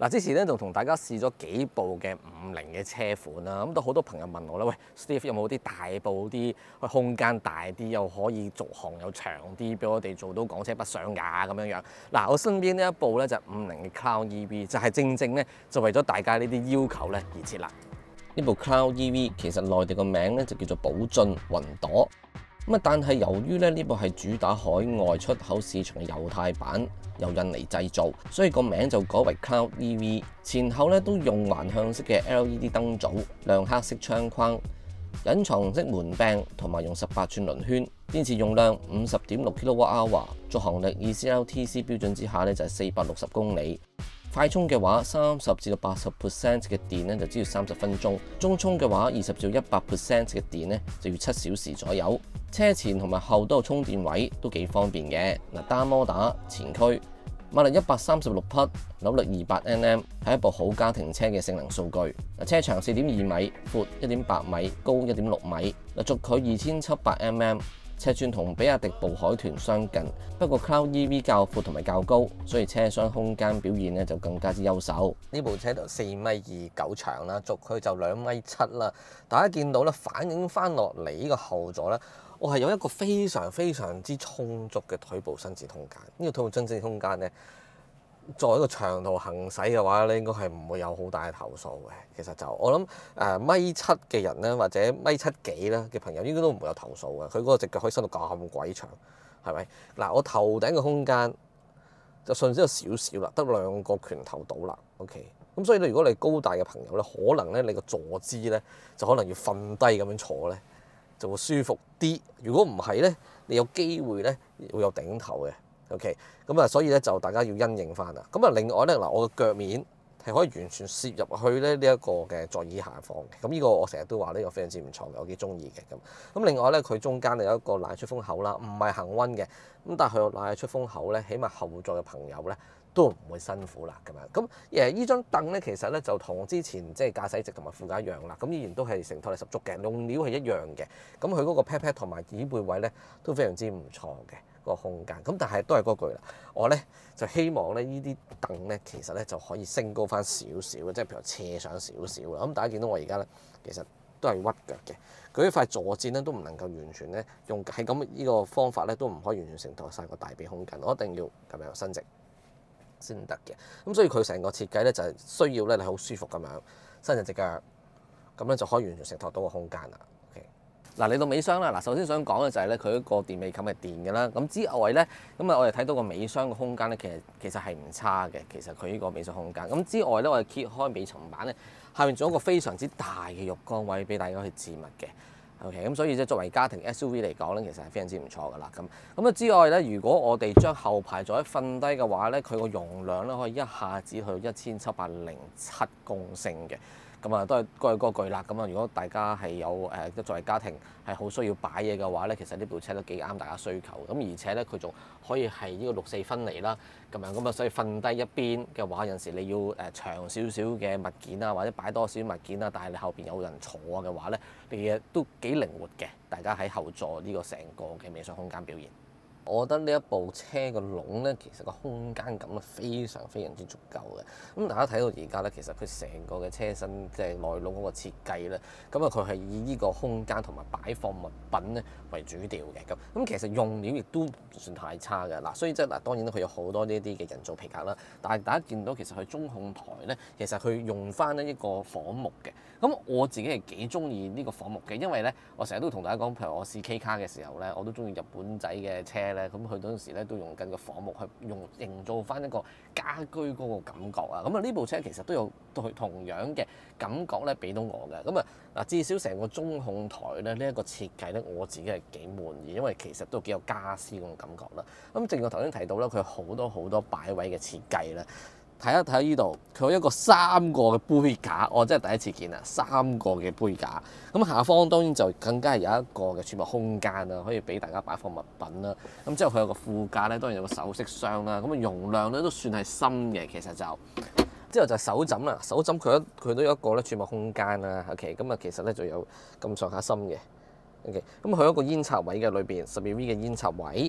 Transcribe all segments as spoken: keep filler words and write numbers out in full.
嗱，之前咧就同大家試咗幾部嘅五菱嘅車款啦，咁都好多朋友問我啦，喂 ，Steve 有冇啲大部啲，空間大啲，又可以續航又長啲，俾我哋做到港車北上呀咁樣樣。嗱，我身邊呢一部咧就五菱嘅 Cloud E V，就係正正咧就為咗大家呢啲要求咧而設立。呢部 Cloud E V 其實內地個名咧就叫做寶駿雲朵。咁啊，但係由於咧呢部係主打海外出口市場嘅猶太版，由印尼製造，所以個名就改為 Cloud E V。前後咧都用環向式嘅 L E D 燈組、亮黑色窗框、隱藏式門柄，同埋用十八寸輪圈。電池容量五十點六 kWh， 續航力以 C L T C 標準之下咧就係四百六十公里。快充嘅話，三十至到八十 percent 嘅電咧就只要三十分鐘；中充嘅話，二十至到一百 percent 嘅電咧就要七小時左右。車前同埋後都有充電位，都幾方便嘅。嗱，單摩打前驅，馬力一百三十六匹，扭力二百 N M， 係一部好家庭車嘅性能數據。嗱，車長四點二米，闊一點八米，高一點六米。嗱，軸距二千七百 mm。尺寸同比亞迪暴海豚相近，不過 Cloud E V 較闊同埋較高，所以車廂空間表現咧就更加之優秀。呢部車就四米二九長啦，軸距就兩米七啦。大家見到咧，反映翻落嚟呢個後座咧，我係有一個非常非常之充足嘅腿部伸展空間。呢個腿部伸展空間咧，作為一個長途行駛嘅話咧，應該係唔會有好大嘅投訴嘅。其實就我諗誒米七嘅人咧，或者米七幾咧嘅朋友，應該都唔會有投訴嘅。佢嗰個隻腳可以伸到咁鬼長，係咪？嗱，我頭頂嘅空間就順咗少少啦，得兩個拳頭到啦。OK，咁所以咧，如果你高大嘅朋友咧，可能咧你個坐姿咧就可能要瞓低咁樣坐咧，就會舒服啲。如果唔係咧，你有機會咧會有頂頭嘅。OK，咁啊，所以咧就大家要因應翻啦。咁啊，另外咧嗱，我嘅腳面係可以完全攝入去咧呢一個嘅座椅下方嘅。咁呢個我成日都話呢個非常之唔錯嘅，我幾中意嘅咁。咁另外咧，佢中間有一個賴出風口啦，唔係恆溫嘅。咁但係佢個賴出風口咧，起碼後座嘅朋友咧都唔會辛苦啦咁樣。咁誒呢張凳咧，其實咧就同之前即係駕駛席同埋副駕一樣啦。咁依然都係承托力十足嘅，用料係一樣嘅。咁佢嗰個 pat pat 同埋椅背位咧都非常之唔錯嘅。個空間咁，但係都係嗰句啦。我咧就希望咧呢啲凳咧，其實咧就可以升高翻少少嘅，即係譬如斜上少少啦。咁大家見到我而家咧，其實都係屈腳嘅。佢呢塊坐墊咧都唔能夠完全咧用係咁呢個方法咧，都唔可以完全承托晒個大髀空間。我一定要咁樣伸直先得嘅。咁所以佢成個設計咧就係需要咧你好舒服咁樣伸直隻腳，咁咧就可以完全承托到個空間啦。嗱，嚟到尾箱啦，嗱，首先想講嘅就係咧，佢一個電尾冚係電嘅啦。咁之外咧，咁啊，我哋睇到個尾箱嘅空間咧，其實其實係唔差嘅。其實佢呢個尾箱空間。咁之外咧，我哋揭開尾層板咧，下面仲有一個非常之大嘅浴缸位俾大家去置物嘅。OK，咁所以即係作為家庭 S U V 嚟講咧，其實係非常之唔錯噶啦。咁咁啊之外咧，如果我哋將後排座椅瞓低嘅話咧，佢個容量咧可以一下子去到一千七百零七公升嘅。咁啊，都係嗰句嗰句啦。咁啊，如果大家係有誒作為家庭係好需要擺嘢嘅話咧，其實呢部車都幾啱大家需求。咁而且咧，佢仲可以係呢個六四分離啦。咁樣咁啊，所以瞓低一邊嘅話，有陣時你要誒長少少嘅物件啊，或者擺多少少物件啊，但係你後邊有人坐嘅話咧，你嘅都幾靈活嘅。大家喺後座呢個成個嘅尾箱空間表現。我覺得呢一部車個籠咧，其實個空間感咧非常非常之足夠嘅。咁大家睇到而家咧，其實佢成個嘅車身即係內籠嗰個設計咧，咁啊佢係以呢個空間同埋擺放物品咧為主調嘅。咁咁其實用料亦都唔算太差嘅。嗱，所以即係嗱，當然佢有好多呢啲嘅人造皮革啦。但係大家見到其實佢中控台咧，其實佢用翻呢一個仿木嘅。咁我自己係幾中意呢個仿木嘅，因為咧我成日都同大家講，譬如我試 K 卡嘅時候咧，我都中意日本仔嘅車咧，咁佢嗰陣時咧都用緊個仿木去用營造翻一個家居嗰個感覺啊。咁啊呢部車其實都有同同樣嘅感覺咧，俾到我嘅。咁啊嗱，至少成個中控台咧呢一個設計咧，我自己係幾滿意，因為其實都幾有家私嗰種感覺啦。咁正如我頭先提到啦，佢有好多好多擺位嘅設計咧。睇一睇呢度，佢有一個三個嘅杯架，我真係第一次見啊！三個嘅杯架，咁下方當然就更加係有一個嘅儲物空間啦，可以俾大家擺放物品啦。咁之後佢有個副駕咧，當然有個首飾箱啦。咁啊容量咧都算係深嘅，其實就之後就係手枕啦。手枕佢一佢都有一個咧儲物空間啦。OK，咁啊其實咧就有咁上下深嘅。OK，咁佢有一個煙插位嘅裏邊，十二 V 嘅煙插位。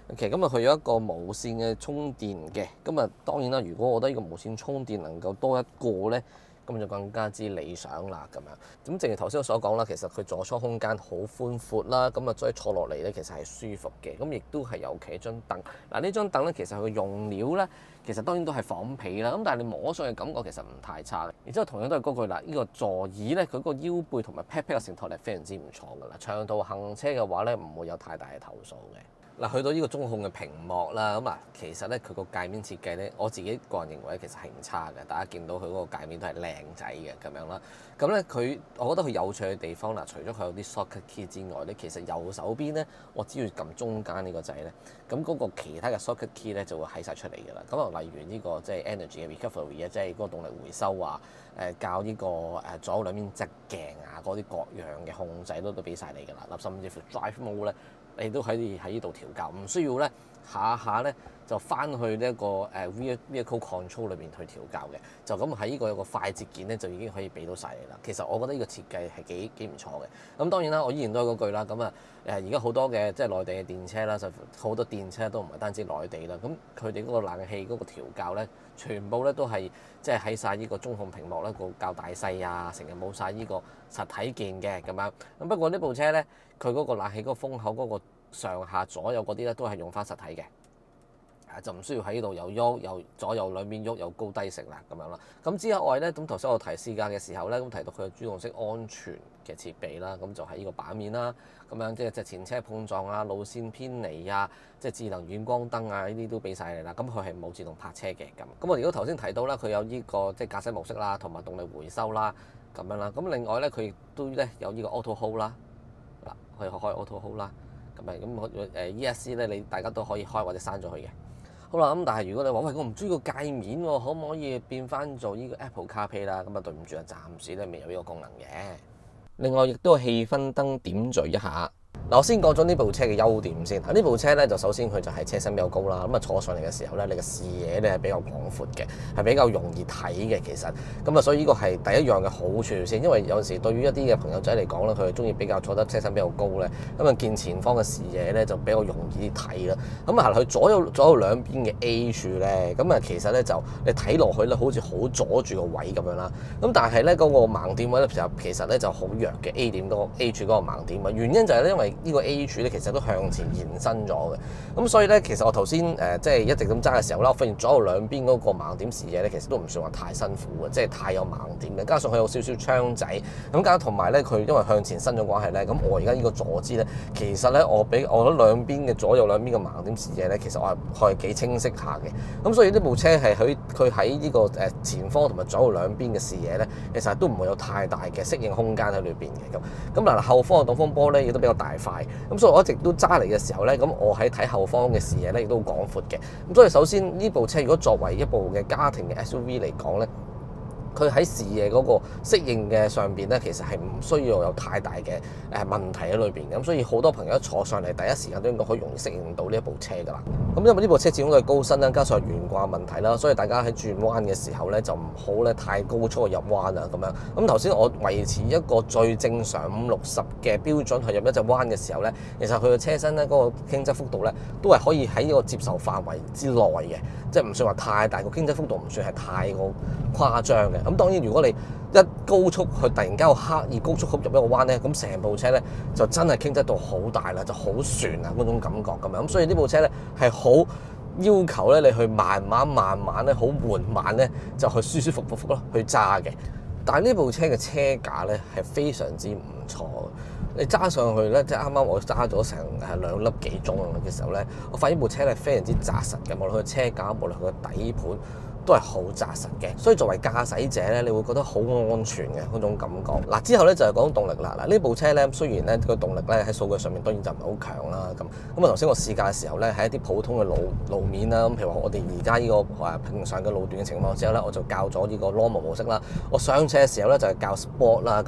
OK，咁啊佢有一個無線嘅充電嘅，咁啊當然啦，如果我覺得呢個無線充電能夠多一個咧，咁就更加之理想啦咁樣。咁正如頭先我所講啦，其實佢座艙空間好寬闊啦，咁啊所以坐落嚟咧其實係舒服嘅，咁亦都係尤其張凳。嗱呢張凳咧其實佢嘅用料咧，其實當然都係仿皮啦，咁但係你摸上嘅感覺其實唔太差嘅。然之後同樣都係嗰句啦，呢、這個座椅咧佢個腰背同埋 pat pat 嘅承托力非常之唔錯㗎啦。長途行車嘅話咧唔會有太大嘅投訴嘅。嗱，去到呢個中控嘅屏幕啦，咁啊，其實咧佢個界面設計咧，我自己個人認為其實係唔差嘅。大家見到佢嗰個界面都係靚仔嘅咁樣啦。咁咧佢，我覺得佢有趣嘅地方嗱，除咗佢有啲 shortcut key 之外咧，其實右手邊咧，我只要撳中間呢個掣咧，咁嗰個其他嘅 shortcut key 咧就會喺晒出嚟㗎啦。咁啊，例如呢個即係 energy 嘅 recovery 啊，即係嗰個動力回收啊，誒教呢個誒左右兩邊側鏡啊，嗰啲各樣嘅控制都都俾晒你㗎啦。甚至乎 drive mode 咧，你都可以喺呢度調校，唔需要咧下下咧就翻去呢一個誒 vehicle control 裏邊去調校嘅，就咁喺呢個有個快捷鍵咧就已經可以俾到晒你啦。其實我覺得呢個設計係幾幾唔錯嘅。咁當然啦，我依然都係嗰句啦。咁啊誒而家好多嘅即係內地嘅電車啦，就好多電車都唔係單止內地啦。咁佢哋嗰個冷氣嗰個調校咧，全部咧都係即係喺晒呢個中控屏幕咧個較大細啊，成日冇晒呢個實體鍵嘅咁樣。咁不過呢部車咧，佢嗰個冷氣嗰個風口嗰個上下左右嗰啲咧都係用翻實體嘅。就唔需要喺呢度又喐又左右兩邊喐又高低成啦咁樣啦。咁之後外咧，咁頭先我提試駕嘅時候咧，咁提到佢嘅主動式安全嘅設備啦，咁就喺呢個版面啦，咁樣即係即係前車碰撞啊、路線偏離啊、即係智能遠光燈啊，呢啲都俾晒你啦。咁佢係冇自動泊車嘅咁。咁我如果頭先提到啦，佢有呢個即係駕駛模式啦，同埋動力回收啦咁樣啦。咁另外咧，佢亦都咧有呢個 auto hold 啦，嗱可以開 auto hold 啦。咁咪咁誒 E S C 咧，你大家都可以開或者刪咗佢嘅。好啦，咁但係如果你話喂，我唔中意個界面喎，可唔可以變翻做呢個 Apple CarPlay 啦？咁啊對唔住啊，暫時咧未有呢個功能嘅。另外亦都係氣氛燈點綴一下。嗱，我先講咗呢部車嘅優點先。呢部車咧就首先佢就係車身比較高啦，咁啊坐上嚟嘅時候咧，你嘅視野咧係比較廣闊嘅，係比較容易睇嘅其實。咁啊，所以呢個係第一樣嘅好處先。因為有時對於一啲嘅朋友仔嚟講咧，佢係中意比較坐得車身比較高咧，咁啊見前方嘅視野咧就比較容易啲睇啦。咁啊，佢左右左右兩邊嘅 A 柱咧，咁啊其實咧就你睇落去咧好似好阻住個位咁樣啦。咁但係咧嗰個盲點位咧就其實咧就好弱嘅 A 點嗰個 A 柱嗰個盲點位，原因就係咧因為呢個 A 柱咧其實都向前延伸咗嘅，咁所以咧其實我頭先誒即係一直咁揸嘅時候啦，我發現左右兩邊嗰個盲點視野咧其實都唔算話太辛苦嘅，即係太有盲點嘅，加上佢有少少窗仔，咁加同埋咧佢因為向前伸咗關係咧，咁我而家呢個坐姿咧，其實咧我俾我覺得兩邊嘅左右兩邊嘅盲點視野咧，其實我係係幾清晰下嘅，咁所以呢部車係佢佢喺呢個誒前方同埋左右兩邊嘅視野咧，其實都唔會有太大嘅適應空間喺裏邊嘅咁。咁嗱後方嘅擋風玻咧亦都比較大塊。咁所以我一直都揸嚟嘅時候咧，咁我喺睇後方嘅視野咧亦都好廣闊嘅。咁所以首先呢部車如果作為一部嘅家庭嘅 S U V 嚟講咧，佢喺視野嗰個適應嘅上邊咧，其實係唔需要有太大嘅誒問題喺裏邊。咁所以好多朋友一坐上嚟第一時間都應該可以容易適應到呢一部車㗎啦。咁因為呢部車始終都係高身啦，加上懸掛問題啦，所以大家喺轉彎嘅時候咧就唔好咧太高速入彎啊咁樣。咁頭先我維持一個最正常五六十嘅標準去入一隻彎嘅時候咧，其實佢嘅車身咧嗰個傾側幅度咧都係可以喺呢個接受範圍之內嘅，即係唔算話太大，個傾側幅度唔算係太過誇張嘅。咁當然如果你一高速去突然間刻意高速入一個彎咧，咁成部車咧就真係傾側度好大啦，就好旋啊嗰種感覺咁樣。咁所以呢部車咧係好要求咧你去慢慢慢慢咧好緩慢咧就去舒舒服服服咯去揸嘅。但係呢部車嘅車架咧係非常之唔錯。你揸上去咧，即係啱啱我揸咗成係兩粒幾鐘嘅時候咧，我發現部車咧非常之紮實嘅，無論佢車架，無論佢嘅底盤都係好紮實嘅。所以作為駕駛者咧，你會覺得好安全嘅嗰種感覺。嗱之後咧就係講動力啦。嗱呢部車咧雖然咧個動力咧喺數據上面當然就唔係好強啦咁。咁啊頭先我試駕嘅時候咧喺一啲普通嘅路路面啦，咁譬如話我哋而家呢個誒平常嘅路段嘅情況之後咧，我就校咗呢個 normal 模式啦。我上車嘅時候咧就係校 sport 啦咁樣。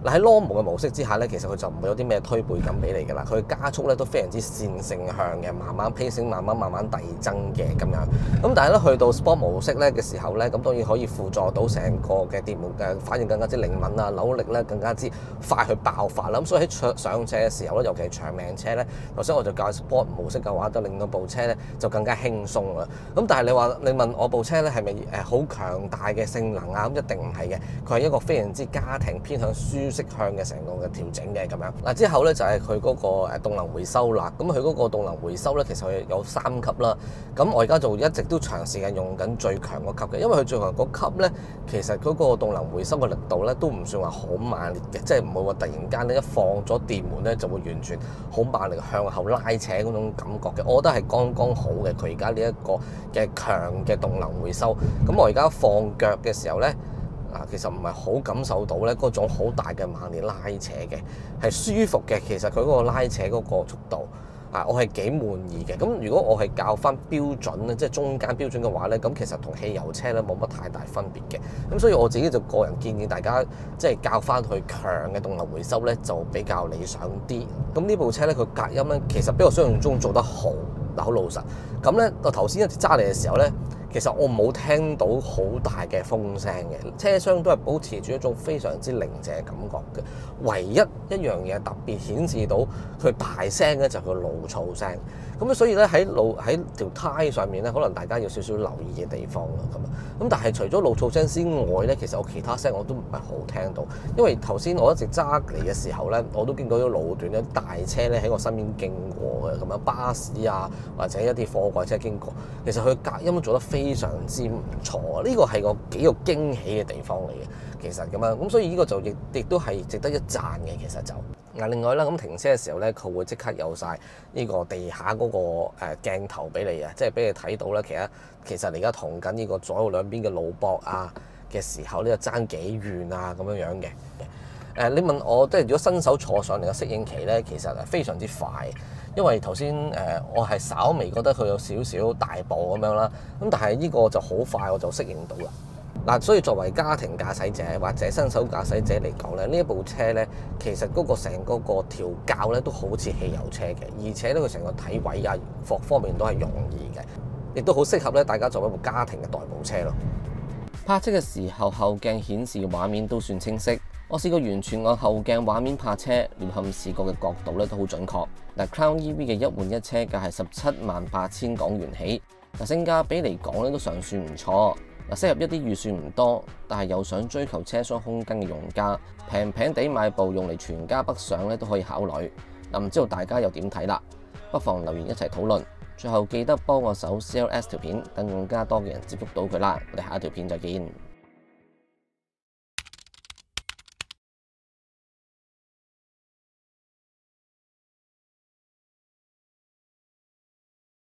嗱喺 normal 嘅模式之下咧，其實佢就唔會有啲咩推背感俾你㗎啦。佢加速咧都非常之線性向嘅，慢慢 pacing 慢慢慢慢遞增嘅咁樣。咁但係咧去到 sport 模式咧嘅時候咧，咁當然可以輔助到成個嘅碟門嘅反應更加之靈敏啊，扭力咧更加之快去爆發啦。咁所以喺上車嘅時候咧，尤其係長命車咧，頭先我就教 sport 模式嘅話，就令到部車咧就更加輕鬆啦。咁但係你話你問我部車咧係咪誒好強大嘅性能啊？咁一定唔係嘅，佢係一個非常之家庭偏向舒適向嘅成個嘅調整嘅咁樣。嗱之後咧就係佢嗰個誒動能回收啦。咁佢嗰個動能回收咧其實佢有三級啦。咁我而家就一直都長時間用緊最強個級嘅，因為佢最強嗰級咧其實嗰個動能回收嘅力度咧都唔算話好猛烈嘅，即係唔會話突然間咧一放咗電門咧就會完全好猛力向後拉扯嗰種感覺嘅。我覺得係剛剛好嘅，佢而家呢一個嘅強嘅動能回收。咁我而家放腳嘅時候咧，啊，其實唔係好感受到咧嗰種好大嘅猛烈拉扯嘅，係舒服嘅。其實佢嗰個拉扯嗰個速度啊，我係幾滿意嘅。咁如果我係較翻標準咧，即係中間標準嘅話咧，咁其實同汽油車咧冇乜太大分別嘅。咁所以我自己就個人建議大家即係較翻去強嘅動能回收咧，就比較理想啲。咁呢部車咧，佢隔音咧其實比我想象中做得好，嗱好老實。咁咧我頭先一直揸嚟嘅時候咧，其實我冇聽到好大嘅風聲嘅，車廂都係保持住一種非常之寧靜嘅感覺嘅。唯一一樣嘢特別顯示到佢大聲咧，就係佢路噪聲。咁所以咧喺路喺條胎上面咧，可能大家有少少留意嘅地方咯咁啊。咁但係除咗路噪聲之外咧，其實我其他聲我都唔係好聽到，因為頭先我一直揸嚟嘅時候咧，我都見到啲路段咧大車咧喺我身邊經過嘅咁樣，巴士啊或者一啲貨櫃車經過，其實佢隔音都做得非常之唔錯啊！呢個係個幾個驚喜嘅地方嚟嘅，其實咁樣咁，所以呢個就亦亦都係值得一讚嘅。其實就嗱，另外啦，咁停車嘅時候咧，佢會即刻有晒呢個地下嗰個誒鏡頭俾你啊，即係俾你睇到咧。其實其實你而家同緊呢個左右兩邊嘅路膊啊嘅時候，呢個爭幾遠啊咁樣樣嘅。誒，你問我即係如果新手坐上嚟嘅適應期咧，其實係非常之快。因為頭先誒我係稍微覺得佢有少少大步咁樣啦，咁但係呢個就好快我就適應到啦。嗱，所以作為家庭駕駛者或者新手駕駛者嚟講咧，呢一部車咧，其實嗰個成嗰個調校咧都好似汽油車嘅，而且咧佢成個體位啊各方面都係容易嘅，亦都好適合咧大家作為一部家庭嘅代步車咯。泊車嘅時候後鏡顯示畫面都算清晰。我試過完全按後鏡畫面泊車，連冚視覺嘅角度咧都好準確。嗱 ，Crown E V 嘅一換一車價係十七萬八千港元起，嗱性價比嚟講咧都尚算唔錯。嗱，適合一啲預算唔多，但係又想追求車廂空間嘅用家，平平地買部用嚟全家北上咧都可以考慮。嗱，唔知道大家又點睇啦？不妨留言一齊討論。最後記得幫我手 C L S 條片，等更加多嘅人接觸到佢啦。我哋下一條片再見。